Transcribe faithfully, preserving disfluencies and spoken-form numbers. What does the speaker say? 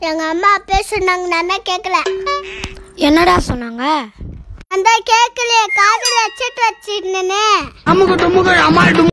எங்க அம்மா அப்பே சொன்னாங்க, நானே கேட்கல. என்னடா சொன்னாங்க? அந்த கேட்கலையே, காதுல வச்சுட்டு வச்சிருந்தேனே.